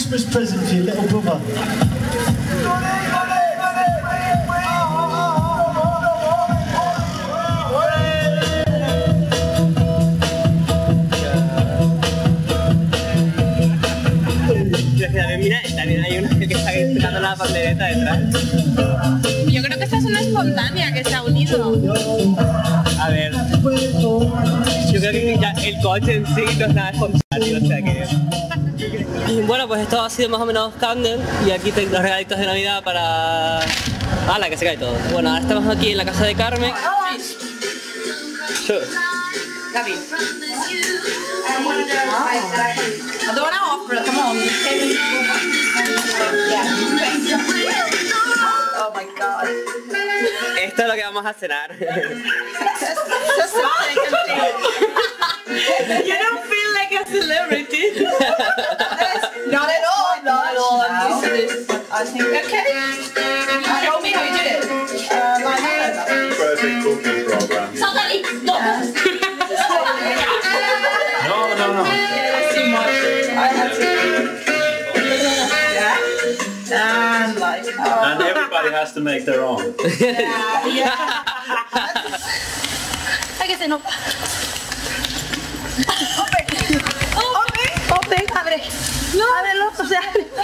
Christmas present for your little brother. Mira, también hay una que está tocando la pandereta detrás. Yo creo que esta es una espontánea que se ha unido. A ver, yo creo que ya el coche en sí no es nada espontáneo, o sea que... Y bueno, pues esto ha sido más o menos Candle y aquí tengo los regalitos de Navidad para... ¡Hala, que se cae todo! Bueno, ahora estamos aquí en la casa de Carmen. Sure. Gaby. I don't want to offer it, come on. Oh my god. Esto es lo que vamos a cenar. You don't feel like a celebrity. Not at all, not at all. I'm used to this. I think, okay. Show me how you did it. My hand. Perfect cooking program. No. That's too much. I have to. Yeah. And like. And everybody has to make their own. Yeah. Hay que hacer no. Open, abre. No. Ábrelo, o sea.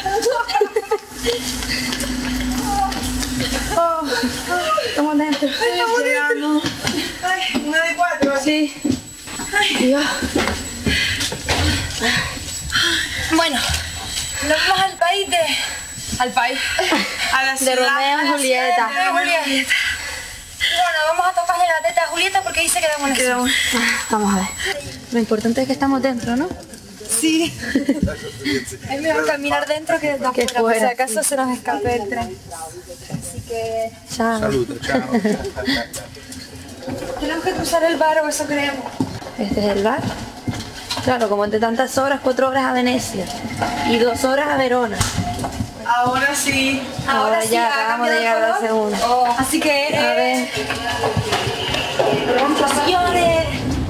Oh, estamos dentro. Estamos llegando. Ay, 1 de 4. Sí. Dios. Bueno, nos vamos al país de... Al país. A la ciudad. De Romeo y Julieta. De Julieta. Bueno, vamos a tocarle la teta a Julieta porque dice que damos la ciudad. Vamos a ver. Lo importante es que estamos dentro, ¿no? Sí. Es mejor caminar dentro que de afuera, por si acaso se nos escape el tren. Así que... Chao. Saludos, chao. Tenemos que cruzar el bar o eso creemos. Este es el bar. Claro, como entre tantas horas, 4 horas a Venecia y 2 horas a Verona. Ahora sí. Ahora sí, ya ha acabamos de cambiado llegar a la el color. segunda. Oh, así que... A ver. Señores.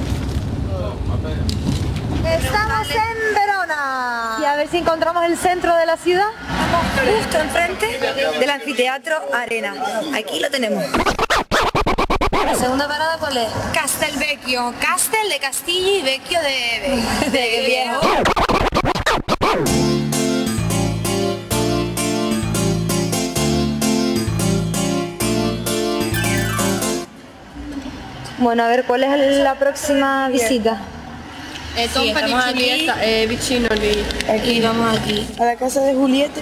Estamos en Verona. Y a ver si encontramos el centro de la ciudad. Estamos justo enfrente del anfiteatro Arena. Aquí lo tenemos. ¿La segunda parada cuál es? Castelvecchio. Castel de Castillo y Vecchio de viejo. Bueno, a ver, ¿cuál es la próxima visita? Sí, estamos aquí. Vicino lì. Aquí, vamos aquí. A la casa de Julieta.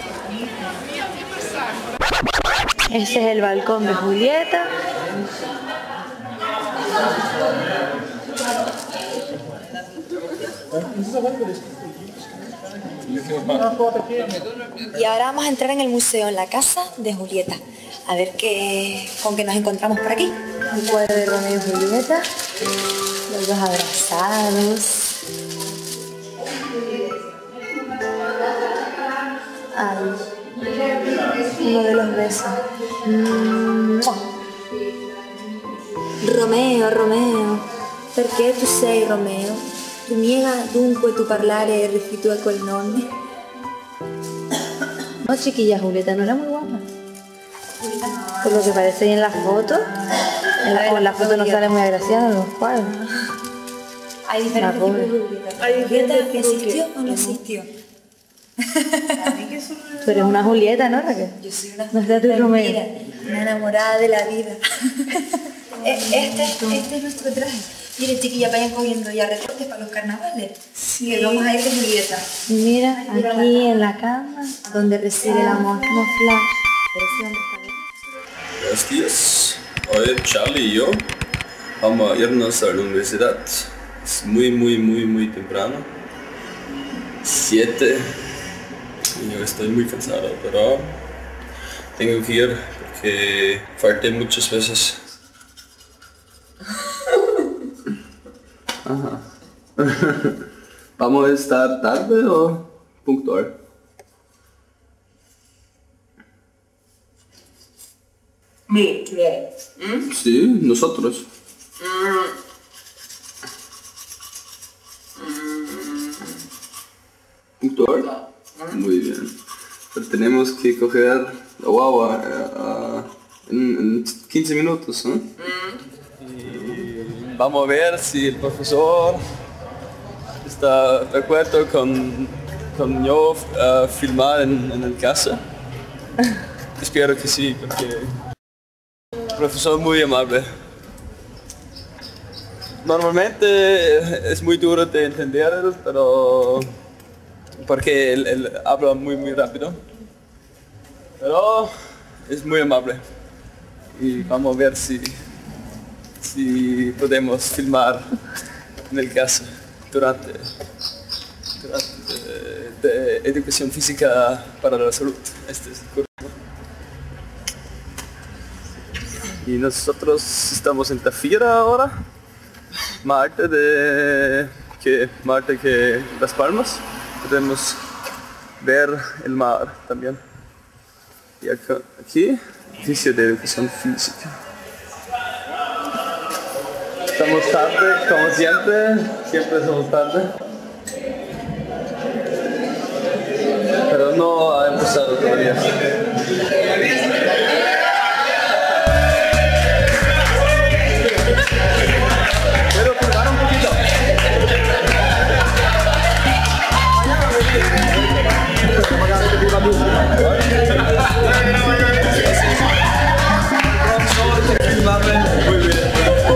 Ese es el balcón de Julieta. Y ahora vamos a entrar en el museo, en la casa de Julieta. A ver con qué nos encontramos por aquí. Un cuadro de Romeo y Julieta. Los dos abrazados. Ay, uno de los besos. Romeo, Romeo, perché tu sei Romeo? Tu miega dunque tu parlare rifiuto a quel nome? No, chiquilla, Julieta no era muy guapa. Por lo que parece ahí en la foto. En la foto no sale muy agraciada en los cuadros. Hay diferentes tipos de Julieta. ¿Julieta existió o no existió? Tú eres una Julieta, ¿no, Raquel? Yo soy una No seas tu Romeo. una enamorada de la vida. Este es nuestro traje. Mire, chiquilla, vayan cogiendo ya recortes para los carnavales. Sí. Que vamos a ir de Julieta. Mira, aquí en la cama, donde reside la atmósfera. Buenos días. Hoy Charlie y yo vamos a irnos a la universidad. Es muy temprano. 7. Y yo estoy muy cansado, pero tengo que ir porque falté muchas veces. Ajá. ¿Vamos a estar tarde o puntual? Sí, nosotros. Puntual. Muy Pero tenemos que coger la guagua en 15 minutos, ¿no? Y vamos a ver si el profesor está de acuerdo con yo filmar en el casa. Espero que sí, porque el profesor es muy amable. Normalmente es muy duro de entender, pero porque él habla muy rápido. Pero es muy amable. Y vamos a ver si podemos filmar en el casa durante de educación física para la salud. Este es el curso. Y nosotros estamos en Tafira ahora. Marte que Las Palmas. Podemos ver el mar también. Y aquí, edificio de educación física. Estamos tarde, como siempre somos tarde. Pero no ha empezado todavía. Pero filmar un poquito. Muy bien.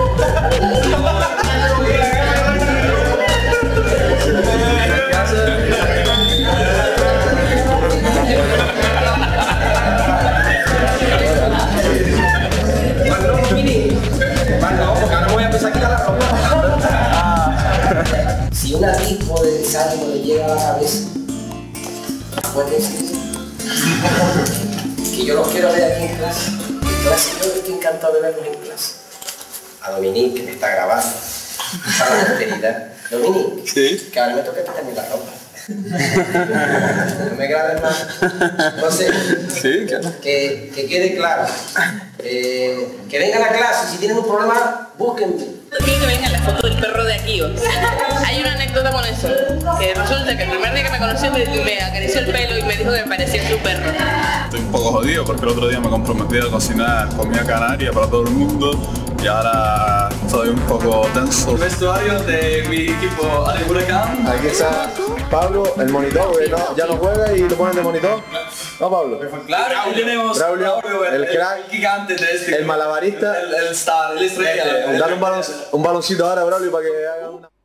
Si un atisbo de desánimo le llega a la cabeza, acuérdense que yo los quiero ver aquí en clase. Yo estoy encantado de verlos en clase. A Dominique, que me está grabando, para la posteridad. Dominique, ¿Sí? que ahora me toca quitarme la ropa. No me grabes más. Entonces, Sí, claro. que quede claro. Que vengan a clase, si tienen un problema, búsquenme. Quiero que venga la foto del perro de aquí. Hay una anécdota con eso, que resulta que el primer día que me conoció me acarició el pelo y me dijo que me parecía su perro. Estoy un poco jodido porque el otro día me comprometí a cocinar comida canaria para todo el mundo y ahora estoy un poco tenso. El vestuario de mi equipo al Huracán. Aquí está Pablo, el monitor, porque ya no juega y lo ponen de monitor. ¿No, Pablo? Claro, y tenemos Braulio, el crack, el gigante de este el malabarista, el star, el estrella. Dale un baloncito ahora a Braulio para que haga una...